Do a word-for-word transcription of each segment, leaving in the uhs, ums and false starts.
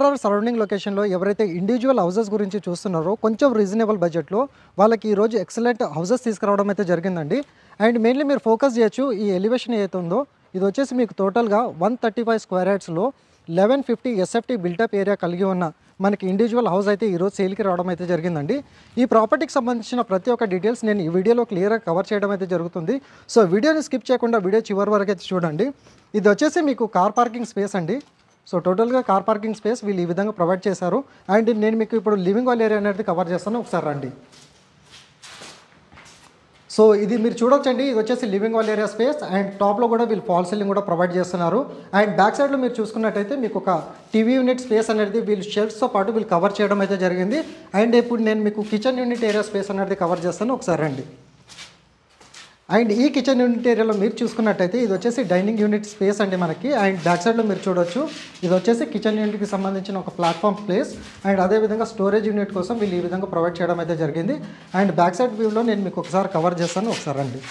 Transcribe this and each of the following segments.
Are surrounding లొకేషన్‌లో ఎవరైతే individual houses గురించి చూస్తున్నారో కొంచెం రీజనబుల్ బడ్జెట్‌లో వాళ్ళకి ఈరోజు ఎక్సలెంట్ హౌసెస్ తీసుకురావడం అయితే జరిగిందండి. అండ్ మెయిన్‌లీ మీరు ఫోకస్ చేయొచ్చు ఈ ఎలివేషన్ ఏదైతే ఉందో ఇది వచ్చేసి మీకు టోటల్‌గా వన్ థర్టీ ఫైవ్ స్క్వేర్ యార్డ్స్‌లో eleven fifty SFT built up area కలిగి ఉన్న మనకి ఇండివిడ్యువల్ హౌస్ అయితే ఈరోజు సేల్‌కి రావడం అయితే జరిగిందండి. ఈ ప్రాపర్టీకి సంబంధించిన ప్రతి ఒక్క డీటెయిల్స్ నేను ఈ వీడియోలో క్లియర్‌గా కవర్ చేయడం అయితే జరుగుతుంది. సో వీడియోని స్కిప్ చేయకుండా వీడియో చివరి వరకు అయితే చూడండి. ఇది వచ్చేసి మీకు కార్ పార్కింగ్ స్పేస్ అండి. సో టోటల్గా కార్ పార్కింగ్ స్పేస్ వీళ్ళు ఈ విధంగా ప్రొవైడ్ చేశారు. అండ్ నేను మీకు ఇప్పుడు లివింగ్ హాల్ ఏరియా అనేది కవర్ చేస్తాను, ఒకసారి రండి. సో ఇది మీరు చూడొచ్చండి, ఇది వచ్చేసి living hall area space and టాప్లో కూడా వీళ్ళు ఫాల్ సీలింగ్ కూడా ప్రొవైడ్ చేస్తున్నారు. అండ్ బ్యాక్ సైడ్లో మీరు చూసుకున్నట్టయితే మీకు ఒక టీవీ యూనిట్ స్పేస్ అనేది వీళ్ళు షెల్ఫ్స్తో పాటు వీళ్ళు కవర్ చేయడం అయితే జరిగింది. అండ్ ఇప్పుడు నేను మీకు కిచెన్ యూనిట్ ఏరియా స్పేస్ అనేది కవర్ చేస్తాను, ఒకసారి రండి. అండ్ ఈ కిచెన్ యూనిట్ ఏరియాలో మీరు చూసుకున్నట్టయితే ఇది వచ్చేసి డైనింగ్ యూనిట్ స్పేస్ అండి మనకి. అండ్ బ్యాక్ సైడ్లో మీరు చూడొచ్చు, ఇది వచ్చేసి కిచెన్ యూనిట్కి సంబంధించిన ఒక ప్లాట్ఫామ్ ప్లేస్. అండ్ అదేవిధంగా స్టోరేజ్ యూనిట్ కోసం వీళ్ళు ఈ విధంగా ప్రొవైడ్ చేయడం అయితే జరిగింది. అండ్ బ్యాక్ సైడ్ వ్యూలో నేను మీకు ఒకసారి కవర్ చేస్తాను, ఒకసారి రండి.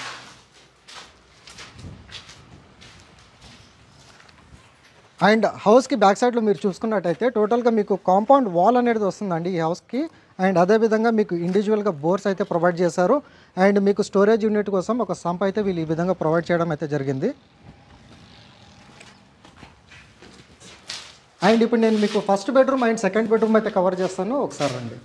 అండ్ హౌస్కి బ్యాక్ సైడ్లో మీరు చూసుకున్నట్టయితే టోటల్గా మీకు కాంపౌండ్ వాల్ అనేది వస్తుందండి ఈ హౌస్కి. అండ్ అదేవిధంగా మీకు ఇండివిజువల్గా బోర్స్ అయితే ప్రొవైడ్ చేశారు. అండ్ మీకు స్టోరేజ్ యూనిట్ కోసం ఒక సంప్ అయితే వీళ్ళు ఈ విధంగా ప్రొవైడ్ చేయడం అయితే జరిగింది. అండ్ ఇప్పుడు నేను మీకు first bedroom and second bedroom అయితే కవర్ చేస్తాను, ఒకసారి రండి.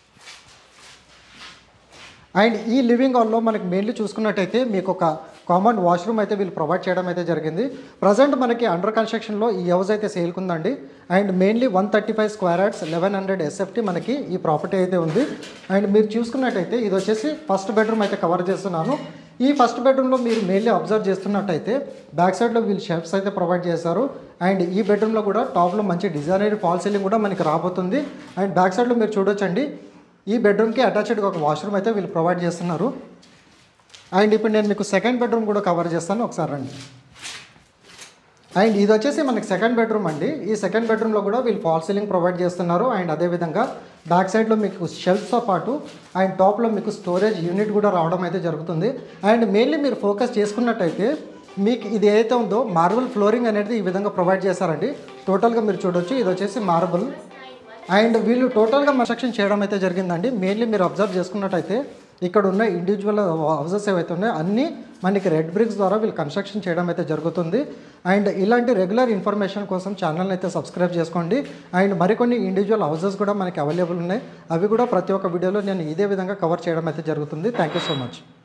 అండ్ ఈ లివింగ్ హాల్లో మనకి మెయిన్లీ చూసుకున్నట్టయితే మీకు ఒక కామన్ వాష్రూమ్ అయితే వీళ్ళు ప్రొవైడ్ చేయడం అయితే జరిగింది. ప్రజెంట్ మనకి అండర్ కన్స్ట్రక్షన్లో ఈ హౌస్ అయితే సేల్కుందండి. And mainly one thirty five square yards eleven hundred SFT మనకి ఈ ప్రాపర్టీ అయితే ఉంది. అండ్ మీరు చూసుకున్నట్టయితే ఇది వచ్చేసి ఫస్ట్ బెడ్రూమ్ అయితే కవర్ చేస్తున్నాను. ఈ ఫస్ట్ బెడ్రూమ్లో మీరు మెయిన్లీ అబ్జర్వ్ చేస్తున్నట్టయితే బ్యాక్ సైడ్లో వీళ్ళు షెల్ఫ్స్ అయితే ప్రొవైడ్ చేశారు. అండ్ ఈ బెడ్రూమ్లో కూడా టాప్లో మంచి డిజైనర్ ఫాల్ సీలింగ్ కూడా మనకి రాబోతుంది. అండ్ బ్యాక్ సైడ్లో మీరు చూడొచ్చండి, ఈ బెడ్రూమ్కి అటాచ్డ్గా ఒక వాష్రూమ్ అయితే వీళ్ళు ప్రొవైడ్ చేస్తున్నారు. అండ్ ఇప్పుడు నేను మీకు సెకండ్ బెడ్రూమ్ కూడా కవర్ చేస్తాను, ఒకసారి రండి. అండ్ ఇది వచ్చేసి మనకి సెకండ్ బెడ్రూమ్ అండి. ఈ సెకండ్ బెడ్రూమ్లో కూడా వీళ్ళు ఫాల్ సీలింగ్ ప్రొవైడ్ చేస్తున్నారు. అండ్ అదేవిధంగా బ్యాక్ సైడ్లో మీకు షెల్ఫ్స్తో పాటు అండ్ టాప్లో మీకు స్టోరేజ్ యూనిట్ కూడా రావడం అయితే జరుగుతుంది. అండ్ మెయిన్లీ మీరు ఫోకస్ చేసుకున్నట్టయితే మీకు ఇది ఏదైతే ఉందో మార్బుల్ ఫ్లోరింగ్ అనేది ఈ విధంగా ప్రొవైడ్ చేశారండి. టోటల్గా మీరు చూడొచ్చు, ఇది వచ్చేసి మార్బుల్. అండ్ వీళ్ళు టోటల్గా కన్స్ట్రక్షన్ చేయడం అయితే జరిగిందండి. మెయిన్లీ మీరు అబ్జర్వ్ చేసుకున్నట్టయితే ఇక్కడ ఉన్న ఇండివిజువల్ హౌసెస్ ఏవైతే ఉన్నాయో అన్నీ మనకి రెడ్ బ్రిక్స్ ద్వారా వీళ్ళు కన్స్ట్రక్షన్ చేయడం అయితే జరుగుతుంది. అండ్ ఇలాంటి రెగ్యులర్ ఇన్ఫర్మేషన్ కోసం ఛానల్ని అయితే సబ్స్క్రైబ్ చేసుకోండి. అండ్ మరికొన్ని ఇండివిజువల్ హౌసెస్ కూడా మనకి అవైలబుల్ ఉన్నాయి, అవి కూడా ప్రతి ఒక్క వీడియోలో నేను ఇదే విధంగా కవర్ చేయడం అయితే జరుగుతుంది. Thank you so much.